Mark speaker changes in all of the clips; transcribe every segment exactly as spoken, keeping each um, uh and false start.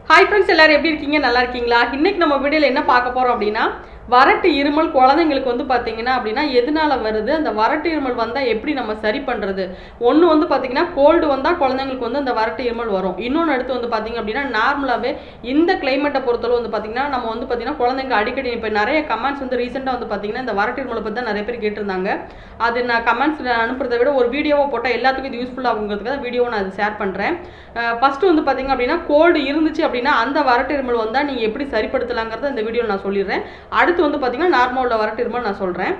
Speaker 1: Hi friends, எல்லாரும் எப்படி இருக்கீங்க? நல்லா இருக்கீங்களா? இன்னைக்கு நம்ம வீடியோவில் என்ன பார்க்க போகிறோம் அப்படின்னா, வறட்டு இருமல் குழந்தைங்களுக்கு வந்து பார்த்தீங்கன்னா அப்படின்னா எதனால வருது, அந்த வறட்டு இருமல் வந்தால் எப்படி நம்ம சரி பண்ணுறது. ஒன்று வந்து பார்த்தீங்கன்னா கோல்டு வந்தால் குழந்தைங்களுக்கு வந்து அந்த வறட்டு இருமல் வரும். இன்னொன்று அடுத்து வந்து பார்த்தீங்க அப்படின்னா நார்மலாகவே இந்த கிளைமேட்டை பொறுத்தளவு வந்து பார்த்தீங்கன்னா நம்ம வந்து பார்த்தீங்கன்னா குழந்தைங்க அடிக்கடி இப்போ நிறைய கமெண்ட்ஸ் வந்து ரீசெண்டாக வந்து பார்த்தீங்கன்னா இந்த வறட்டு இருமலை பற்றி தான் நிறைய பேர் கேட்டிருந்தாங்க. அது நான் கமெண்ட்ஸ் அனுப்புறதை விட ஒரு வீடியோவை போட்டால் எல்லாத்துக்கும் இது யூஸ்ஃபுல்லாகுங்கிறதுக்காக வீடியோவை நான் அது ஷேர் பண்ணுறேன். ஃபஸ்ட்டு வந்து பார்த்தீங்க அப்படின்னா கோல்டு இருந்துச்சு அப்படின்னா அந்த வறட்டு இருமல் வந்தால் நீங்கள் எப்படி சரிப்படுத்தலாங்கிறத இந்த வீடியோ நான் சொல்லிடுறேன். அடுத்து வந்து பார்த்தீங்கன்னா நார்மல் உள்ள வறட்டு இருமல் நான் சொல்கிறேன்.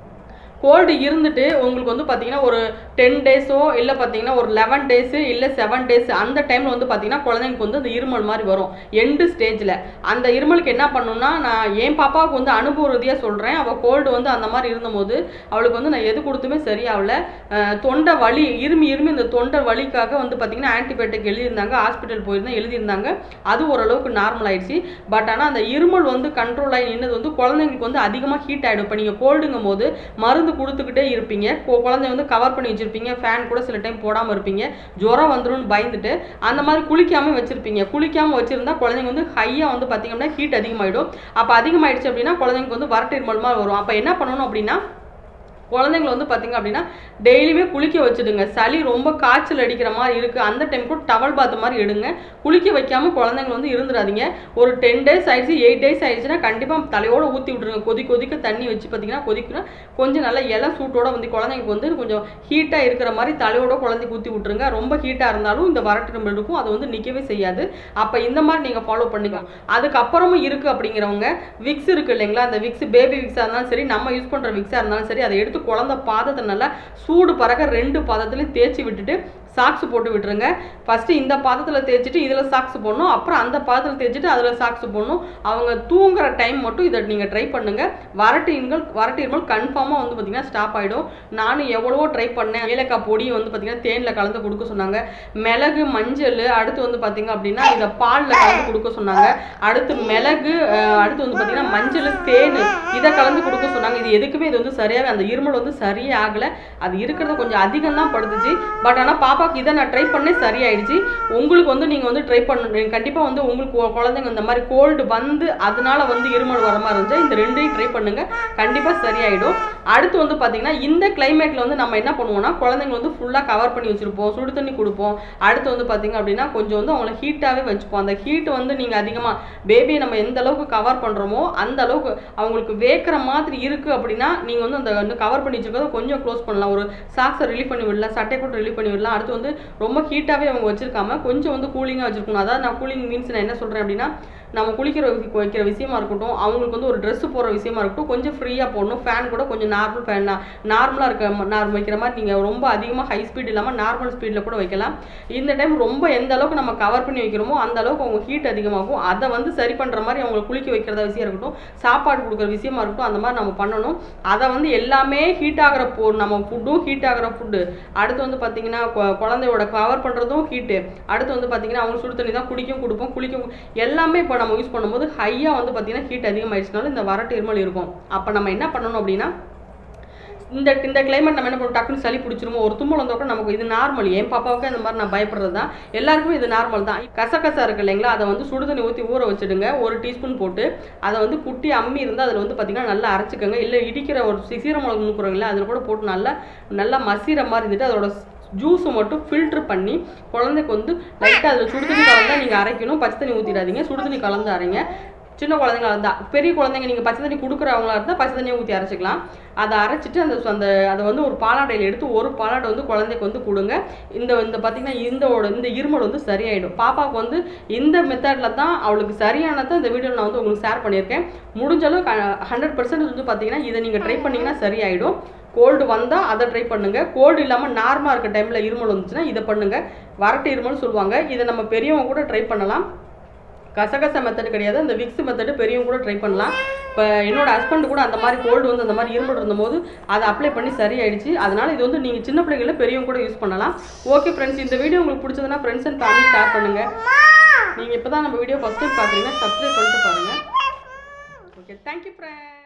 Speaker 1: கோல்டு இருந்துட்டு உங்களுக்கு வந்து பார்த்தீங்கன்னா ஒரு டென் டேஸோ இல்லை பார்த்தீங்கன்னா ஒரு லெவன் டேஸு இல்லை செவன் டேஸ் அந்த டைமில் வந்து பார்த்தீங்கன்னா குழந்தைங்களுக்கு வந்து அந்த இருமல் மாதிரி வரும் எண்டு ஸ்டேஜில். அந்த இருமலுக்கு என்ன பண்ணணும்னா, நான் என் பாப்பாவுக்கு வந்து அனுபவ ரீதியாக சொல்கிறேன். அவள் கோல்டு வந்து அந்த மாதிரி இருந்தபோது அவளுக்கு வந்து நான் எது கொடுத்துமே சரியாகல. தொண்டை வலி இருமி இருமி இந்த தொண்டை வலிக்காக வந்து பார்த்தீங்கன்னா ஆன்டிபயோட்டிக் எழுதியிருந்தாங்க, ஹாஸ்பிட்டல் போயிருந்தேன், எழுதியிருந்தாங்க. அது ஓரளவுக்கு நார்மல் ஆயிடுச்சு. பட் ஆனால் அந்த இருமல் வந்து கண்ட்ரோல் ஆகி நின்னது வந்து குழந்தைங்களுக்கு வந்து அதிகமாக ஹீட் ஆகிடும். இப்போ நீங்கள் கோல்டுங்கும் போது மருந்து கொடுத்துக்கிட்டே இருப்பீங்க, குழந்தை வந்து கவர் பண்ணி வச்சிருப்பீங்க, ஃபேன் கூட சில டைம் போடாமல் இருப்பீங்க, ஜுரம் வந்துடும் பயந்துட்டு அந்த மாதிரி குளிக்காம வச்சிருப்பீங்க. குளிக்காம வச்சிருந்தா குழந்தைங்க வந்து ஹையா வந்து பார்த்தீங்கன்னா ஹீட் அதிகமாகிடும். அப்போ அதிகமாயிடுச்சு அப்படின்னா குழந்தைங்களுக்கு வந்து வறட்டு இருமல் மாதிரி வரும். அப்போ என்ன பண்ணணும் அப்படின்னா, குழந்தைங்களை வந்து பார்த்தீங்க அப்படின்னா டெய்லியுமே குளிக்க வச்சுடுங்க. சளி ரொம்ப காய்ச்சல் அடிக்கிற மாதிரி இருக்குது அந்த டைம் கூட டவல் பாத் மாதிரி எடுங்க. குளிக்க வைக்காமல் குழந்தைங்களை வந்து இருந்துடாதீங்க. ஒரு டென் டேஸ் ஆயிடுச்சு எயிட் டேஸ் ஆயிடுச்சுன்னா கண்டிப்பாக தலையோடு ஊற்றி விட்டுருங்க. கொதி கொதிக்க தண்ணி வச்சு பார்த்தீங்கன்னா கொதிக்கணும் கொஞ்சம் நல்லா இலை சூட்டோட வந்து குழந்தைங்களுக்கு வந்து கொஞ்சம் ஹீட்டாக இருக்கிற மாதிரி தலையோட குழந்தைக்கு ஊற்றி விட்டுருங்க. ரொம்ப ஹீட்டாக இருந்தாலும் இந்த வறட்டு இருமல் இருக்கும், அது வந்து நிற்கவே செய்யாது. அப்போ இந்த மாதிரி நீங்கள் ஃபாலோ பண்ணிக்கலாம். அதுக்கப்புறமும் இருக்குது அப்படிங்கிறவங்க விக்ஸ் இருக்குது இல்லைங்களா, அந்த விக்ஸ் பேபி விக்ஸாக இருந்தாலும் சரி, நம்ம யூஸ் பண்ணுற விக்ஸாக இருந்தாலும் சரி, அதை எடுத்து குழந்தை பாதத்தை நல்லா சூடு பறக்க ரெண்டு பாதத்துலையும் தேய்ச்சி விட்டுட்டு சாக்ஸ் போட்டு விட்டுருங்க. ஃபஸ்ட்டு இந்த பாதத்தில் தேய்ச்சிட்டு இதில் சாக்ஸ் போடணும், அப்புறம் அந்த பாதத்தில் தேய்ச்சிட்டு அதில் சாக்ஸ் போடணும். அவங்க தூங்குற டைம் மட்டும் இதை நீங்கள் ட்ரை பண்ணுங்கள். வறட்டு இருமல் வறட்டு இருமல் கன்ஃபார்மாக வந்து பார்த்திங்கன்னா ஸ்டாப் ஆகிடும். நானும் எவ்வளவோ ட்ரை பண்ணேன். ஏலக்காய் பொடி வந்து பார்த்திங்கன்னா தேனில் கலந்து கொடுக்க சொன்னாங்க, மிளகு மஞ்சள், அடுத்து வந்து பார்த்திங்க அப்படின்னா இதை பாலில் கலந்து கொடுக்க சொன்னாங்க, அடுத்து மிளகு, அடுத்து வந்து பார்த்திங்கன்னா மஞ்சள் தேன் இதை கலந்து கொடுக்க சொன்னாங்க. இது எதுக்குமே இது வந்து சரியாகவே அந்த இருமல் வந்து சரியே ஆகலை. அது இருக்கிறத கொஞ்சம் அதிகம் தான் படுத்துச்சு. பட் ஆனால் பாப்பா இதை நான் ட்ரை பண்ணே சரியாயிடுச்சு. உங்களுக்கு வந்து நீங்கள் வந்து ட்ரை பண்ணணும் கண்டிப்பாக. வந்து உங்களுக்கு குழந்தைங்க இந்த மாதிரி கோல்டு வந்து அதனால வந்து இருமல் வர மாதிரி இருந்துச்சு, இந்த ரெண்டையும் ட்ரை பண்ணுங்க, கண்டிப்பாக சரியாயிடும். அடுத்து வந்து பார்த்தீங்கன்னா இந்த கிளைமேட்டில் வந்து நம்ம என்ன பண்ணுவோம்னா குழந்தைங்க வந்து ஃபுல்லாக கவர் பண்ணி வச்சுருப்போம், சுடு தண்ணி கொடுப்போம். அடுத்து வந்து பார்த்தீங்க அப்படின்னா கொஞ்சம் வந்து அவங்கள ஹீட்டாகவே வச்சுப்போம். அந்த ஹீட் வந்து நீங்கள் அதிகமாக பேபியை நம்ம எந்த அளவுக்கு கவர் பண்ணுறோமோ அந்த அளவுக்கு அவங்களுக்கு வேக்கிற மாதிரி இருக்குது அப்படின்னா நீங்கள் வந்து அந்த வந்து கவர் பண்ணி வச்சுருக்கிறத கொஞ்சம் க்ளோஸ் பண்ணலாம். ஒரு சாக்ஸை ரிலீவ் பண்ணி விடலாம், சட்டை கூட ரிலீவ் பண்ணி விடலாம். அடுத்து வந்து ரொம்ப ஹீட்டாகவே அவங்க வச்சிருக்காம கொஞ்சம் வந்து கூலிங்காக வச்சிருக்கணும். அதாவது நான் கூலிங் மீன்ஸ் நான் என்ன சொல்கிறேன் அப்படின்னா, நம்ம குளிக்கிற வைக்கிற விஷயமா இருக்கட்டும், அவங்களுக்கு வந்து ஒரு ட்ரெஸ் போடுற விஷயமா இருக்கட்டும், கொஞ்சம் ஃப்ரீயாக போடணும். ஃபேன் கூட கொஞ்சம் நார்மல் ஃபேன் நார்மலாக இருக்க நார்மல் வைக்கிற மாதிரி நீங்கள் ரொம்ப அதிகமாக ஹை ஸ்பீட் இல்லாமல் நார்மல் ஸ்பீடில் கூட வைக்கலாம். இந்த டைம் ரொம்ப எந்த அளவுக்கு நம்ம கவர் பண்ணி வைக்கிறோமோ அந்த அளவுக்கு அவங்க ஹீட் அதிகமாகும். அதை வந்து சரி பண்ணுற மாதிரி அவங்களை குளிக்க வைக்கிறத விஷயம் இருக்கட்டும், சாப்பாடு கொடுக்குற விஷயமா இருக்கட்டும், அந்த மாதிரி நம்ம பண்ணணும். அதை வந்து எல்லாமே ஹீட் ஆகிற போ நம்ம ஃபுட்டும் ஹீட் ஆகிற ஃபுட்டு, அடுத்து வந்து பார்த்தீங்கன்னா குழந்தையோட கவர் பண்ணுறதும் ஹீட்டு, அடுத்து வந்து பார்த்தீங்கன்னா அவங்க சுடு தண்ணி தான் குடிக்கும் கொடுப்போம் குளிக்கும் எல்லாமே இப்போ நம்ம யூஸ் பண்ணும்போது ஹையாக வந்து பார்த்தீங்கன்னா ஹீட் அதிகமாகிடுச்சுனாலும் இந்த வறட்டு இருமல் இருக்கும். அப்போ நம்ம என்ன பண்ணணும் அப்படின்னா, இந்த இந்த கிளைமேட் நம்ம என்ன பண்ணுவோம், டக்குன்னு சளி பிடிச்சிருமோ, ஒரு தும்மல் வந்தால் கூட நமக்கு இது நார்மல். என் பாப்பாவுக்கு அந்த மாதிரி நான் பயப்படுறது தான், எல்லாருக்குமே இது நார்மல் தான். கசகசா இருக்குது இல்லைங்களா, அதை வந்து சுடு தண்ணி ஊற்றி ஊற வச்சுடுங்க. ஒரு டீஸ்பூன் போட்டு அதை வந்து குட்டி அம்மி இருந்தால் அதில் வந்து பார்த்திங்கன்னா நல்லா அரைச்சிக்கோங்க. இல்லை இடிக்கிற ஒரு சீரமிளகு நுணுக்குறோங்களா அதில் கூட போட்டு நல்லா நல்லா மசிகிற மாதிரி இருந்துட்டு அதோட ஜூஸை மட்டும் ஃபில்ட்ரு பண்ணி குழந்தைக்கு வந்து லைட்டாக அதில் சுடு தண்ணி கலந்தால் நீங்கள் அரைக்கணும். பச்சை தண்ணி ஊற்றிடாதீங்க, சுடு தண்ணி கலந்து அரைங்க. சின்ன குழந்தைங்க இருந்தால், பெரிய குழந்தைங்க நீங்கள் பச்சை தண்ணி கொடுக்குறவங்களா இருந்தால் பச்சை தண்ணியை ஊற்றி அரைச்சிக்கலாம். அதை அரைச்சிட்டு அந்த அந்த அதை வந்து ஒரு பாலாடையில் எடுத்து ஒரு பாலாடை வந்து குழந்தைக்கு வந்து கொடுங்க. இந்த இந்த பார்த்திங்கன்னா இந்தோட இந்த இருமல் வந்து சரியாயிடும். பாப்பாவுக்கு வந்து இந்த மெத்தடில் தான் அவளுக்கு சரியானதை இந்த வீடியோவில் நான் வந்து உங்களுக்கு ஷேர் பண்ணியிருக்கேன். முடிஞ்ச அளவுக்கு ஹண்ட்ரட் பர்சன்ட் வந்து பார்த்திங்கன்னா இதை நீங்கள் ட்ரை பண்ணிங்கன்னா சரியாயிடும். கோல்டு வந்தால் அதை ட்ரை பண்ணுங்கள். கோல்டு இல்லாமல் நார்மலாக இருக்க டைமில் இருமல் வந்துச்சுன்னா இதை பண்ணுங்கள். வறட்டு இருமல் சொல்லுவாங்க. இதை நம்ம பெரியவங்க கூட ட்ரை பண்ணலாம். கசகச மெத்தட் கிடையாது, அந்த விக்ஸ் மெத்தடு பெரியவங்க கூட ட்ரை பண்ணலாம். இப்போ என்னோட ஹஸ்பண்ட் கூட அந்த மாதிரி கோல்டு வந்து அந்த மாதிரி இருமல் இருந்தபோது அதை அப்ளை பண்ணி சரியாயிடுச்சு. அதனால் இது வந்து நீங்கள் சின்ன பிள்ளைங்கள பெரியவங்க கூட யூஸ் பண்ணலாம். ஓகே ஃப்ரெண்ட்ஸ், இந்த வீடியோ உங்களுக்கு பிடிச்சதுன்னா ஃப்ரெண்ட்ஸ் அண்ட் ஃபேமிலி ஷேர் பண்ணுங்கள். நீங்கள் இப்போ தான் நம்ம வீடியோ ஃபஸ்ட் டைம் பார்க்குறீங்கன்னா சப்ஸ்கிரைப் பண்ணிட்டு பாருங்கள். Okay, thank you friends.